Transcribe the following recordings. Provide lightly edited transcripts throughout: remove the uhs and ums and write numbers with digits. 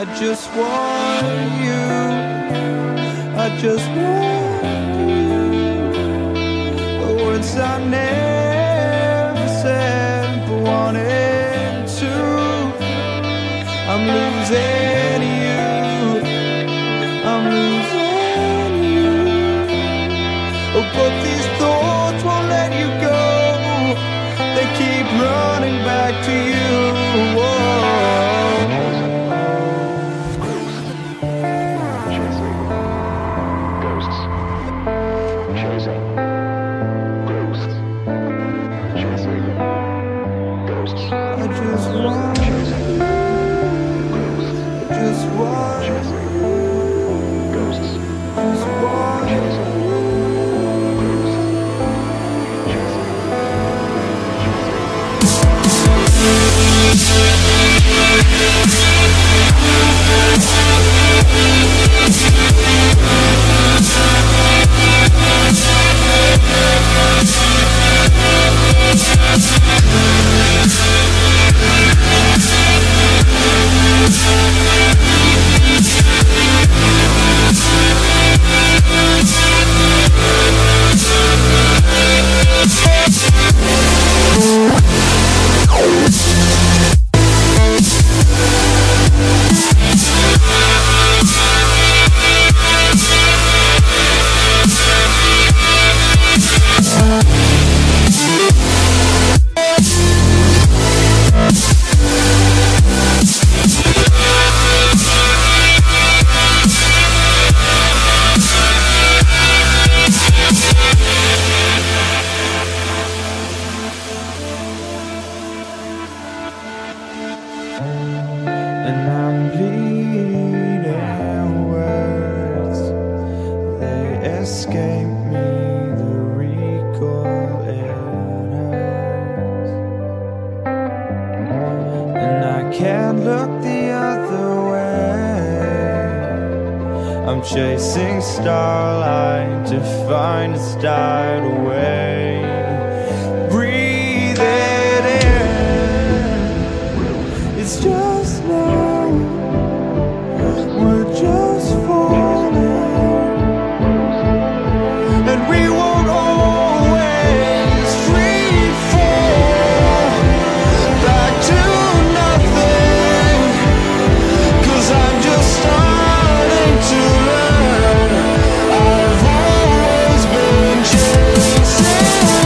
I just want you. I just want you. The words I never said but wanted to. I'm losing you. I'm losing you. Oh, but these thoughts won't let you go. They keep running back to you. Whoa. Chasing starlight to find a start away. Breathe it in. It's just now. We're just falling, and we won't always free fall back to nothing. 'Cause I'm just starting to learn. I've always been chasing.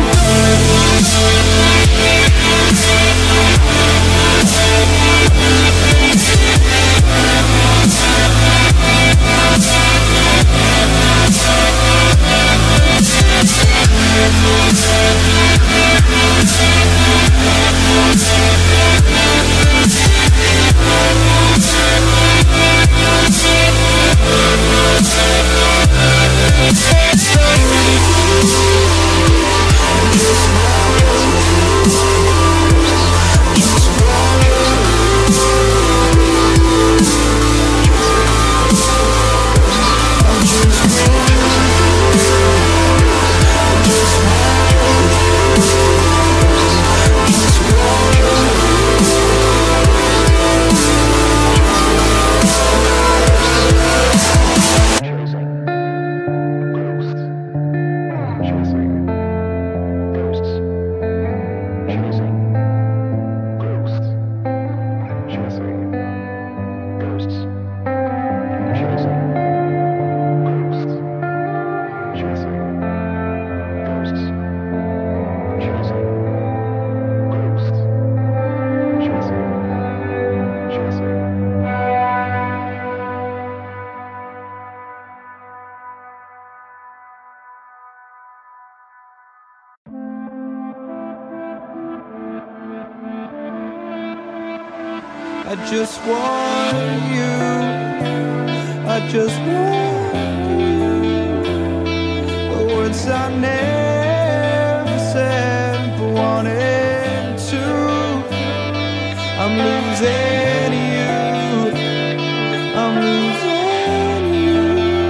I just want you. I just want you. The words I never said but wanted to. I'm losing you. I'm losing you.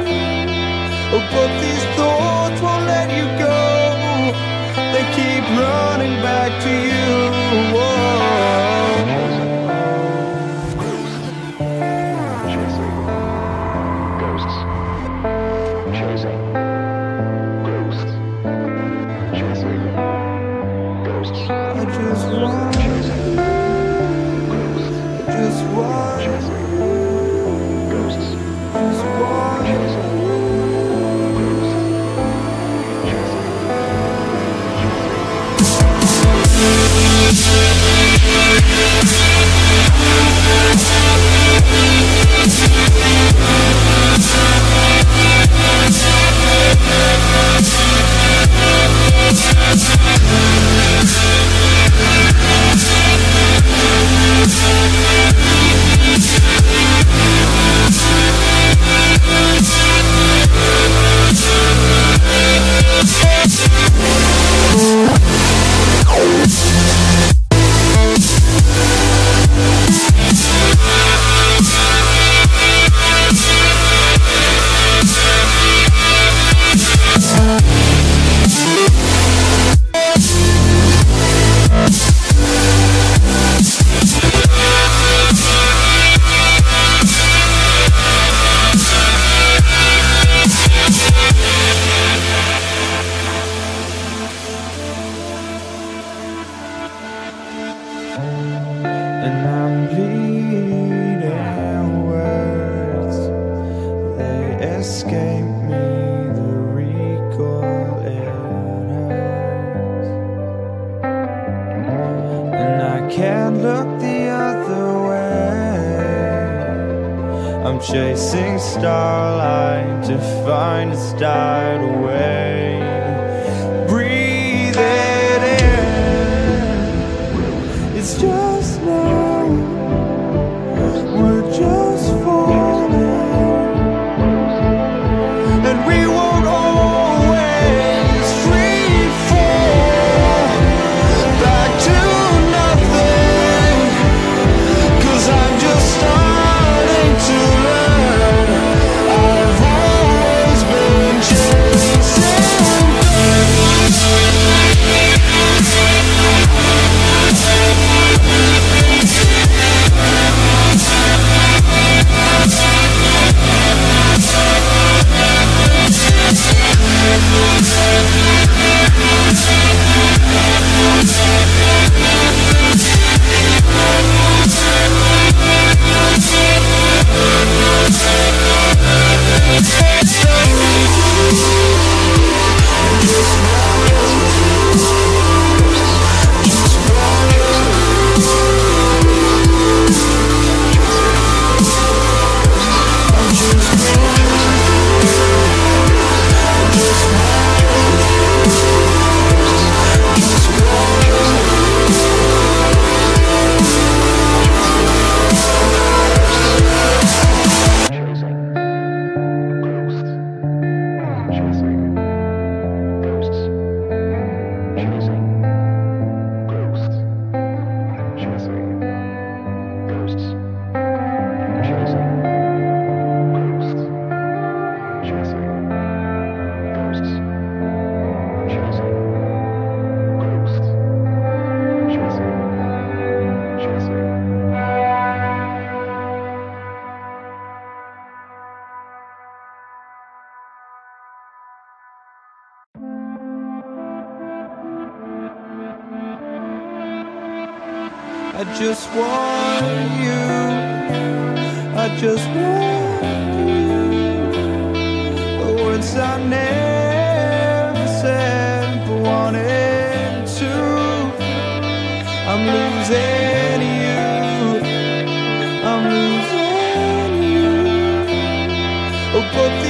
Oh, but these thoughts won't let you go. They keep running back to you. Whoa. I just want you. I just want you. Just want you. And I'm bleeding words, they escape me, the recall it hurts. And I can't look the other way, I'm chasing starlight to find a start away. Breathe it in, it's just now, we're just falling, and we won't always free fall back to nothing, 'cause I'm just starting to learn I've always been chasing I just want you, I just want you, the words I never said but wanted to. I'm losing you, I'm losing you, oh, but